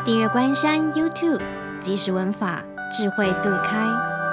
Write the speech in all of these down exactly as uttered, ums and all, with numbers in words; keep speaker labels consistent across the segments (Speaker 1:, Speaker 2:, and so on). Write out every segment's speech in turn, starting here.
Speaker 1: 订阅关山 YouTube， 即时文法，智慧顿开。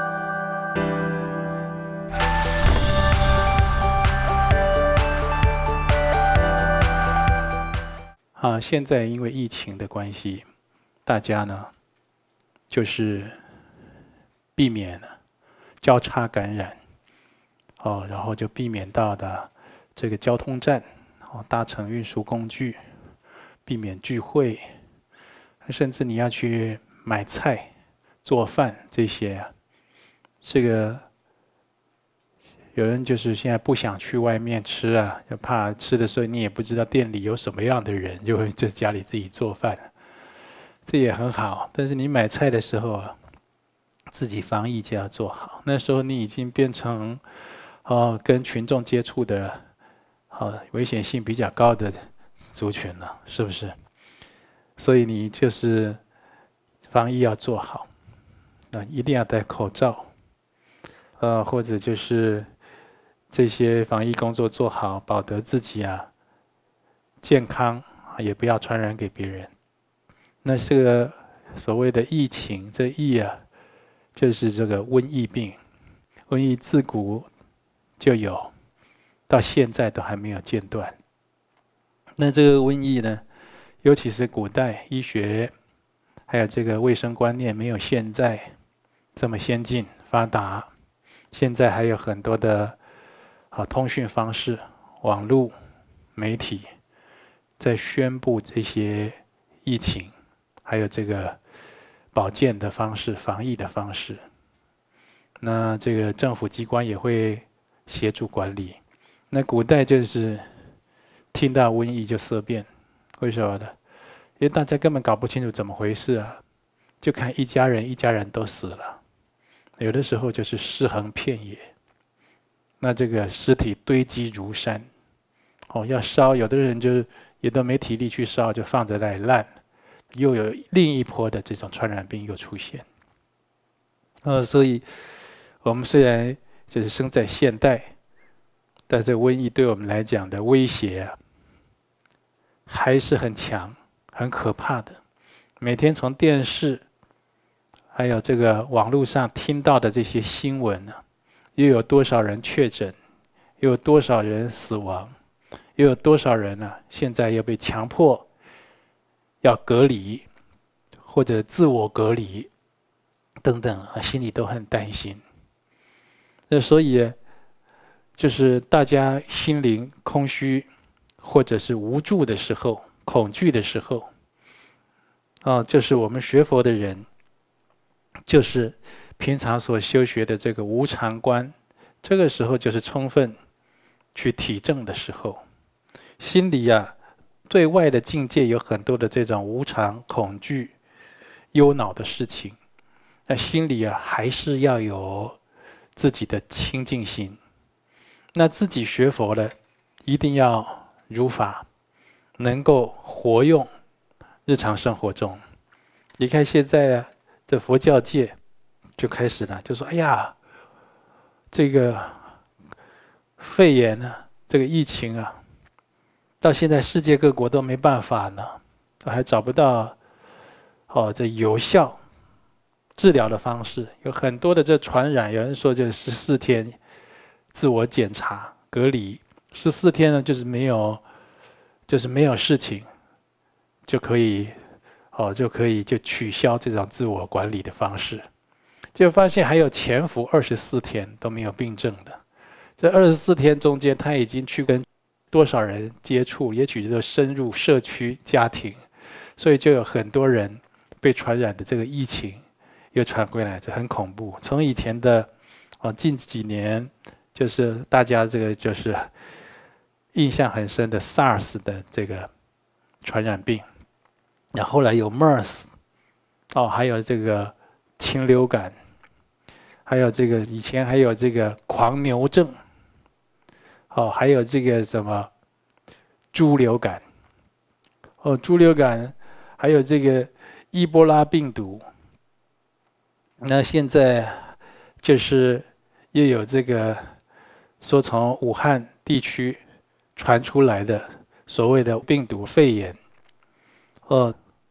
Speaker 2: 啊，现在因为疫情的关系，大家呢就是避免交叉感染，哦，然后就避免到的这个交通站，哦，搭乘运输工具，避免聚会，甚至你要去买菜、做饭这些啊，这个有人就是现在不想去外面吃啊，就怕吃的时候你也不知道店里有什么样的人，就会在家里自己做饭，这也很好。但是你买菜的时候啊，自己防疫就要做好。那时候你已经变成哦跟群众接触的，哦危险性比较高的族群了，是不是？所以你就是防疫要做好，啊，一定要戴口罩，呃，或者就是这些防疫工作做好，保得自己啊健康，也不要传染给别人。那这个所谓的疫情，这疫啊，就是这个瘟疫病，瘟疫自古就有，到现在都还没有间断。那这个瘟疫呢，尤其是古代医学还有这个卫生观念没有现在这么先进发达，现在还有很多的啊通讯方式、网络媒体在宣布这些疫情，还有这个保健的方式、防疫的方式。那这个政府机关也会协助管理。那古代就是听到瘟疫就色变，为什么呢？因为大家根本搞不清楚怎么回事啊，就看一家人一家人都死了，有的时候就是尸横遍野，那这个尸体堆积如山，哦，要烧，有的人就也都没体力去烧，就放在那里烂，又有另一波的这种传染病又出现。呃，所以我们虽然就是生在现代，但是瘟疫对我们来讲的威胁啊，还是很强、很可怕的。每天从电视还有这个网络上听到的这些新闻呢、啊，又有多少人确诊，又有多少人死亡，又有多少人呢、啊、现在又被强迫要隔离或者自我隔离等等啊，心里都很担心。那所以就是大家心灵空虚或者是无助的时候、恐惧的时候，啊，就是我们学佛的人，就是平常所修学的这个无常观，这个时候就是充分去体证的时候。心里啊，对外的境界有很多的这种无常、恐惧、忧恼的事情，那心里啊，还是要有自己的清净心。那自己学佛了，一定要如法，能够活用日常生活中。你看现在啊，这佛教界就开始了，就说：“哎呀，这个肺炎啊，这个疫情啊，到现在世界各国都没办法呢，都还找不到哦这有效治疗的方式。有很多的这传染，有人说就十四天自我检查隔离，十四天呢就是没有，就是没有事情，就可以。”哦，就可以就取消这种自我管理的方式，就发现还有潜伏二十四天都没有病症的。这二十四天中间，他已经去跟多少人接触，也许就深入社区、家庭，所以就有很多人被传染的这个疫情又传回来，这很恐怖。从以前的哦，近几年就是大家这个就是印象很深的 SARS 的这个传染病。然后后来有 MERS， 哦，还有这个禽流感，还有这个以前还有这个狂牛症，哦，还有这个什么猪流感，哦，猪流感，还有这个伊波拉病毒。那现在就是又有这个说从武汉地区传出来的所谓的病毒肺炎。哦，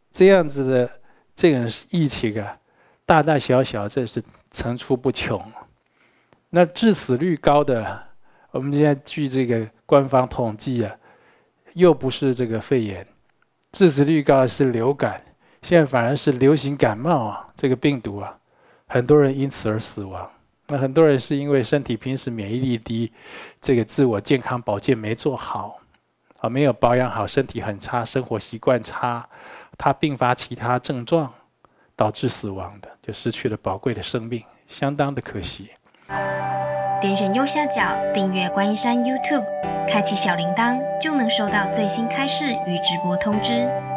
Speaker 2: 这样子的这种疫情啊，大大小小这是层出不穷。那致死率高的，我们现在据这个官方统计啊，又不是这个肺炎，致死率高的是流感，现在反而是流行感冒啊，这个病毒啊，很多人因此而死亡。那很多人是因为身体平时免疫力低，这个自我健康保健没做好，啊，没有保养好，身体很差，生活习惯差，他并发其他症状，导致死亡的，就失去了宝贵的生命，相当的可惜。
Speaker 1: 点选右下角订阅观音山 YouTube， 开启小铃铛就能收到最新开示与直播通知。